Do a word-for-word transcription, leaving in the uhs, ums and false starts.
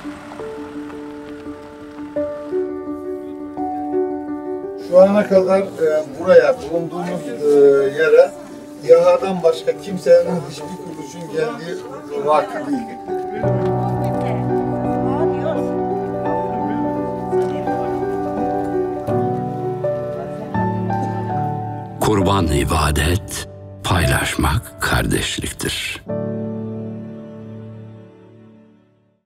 Şu ana kadar e, buraya, bulunduğumuz e, yere İHA'dan başka kimsenin hiçbir kuruluşun geldiği vakı değil. Kurban ibadet, paylaşmak kardeşliktir.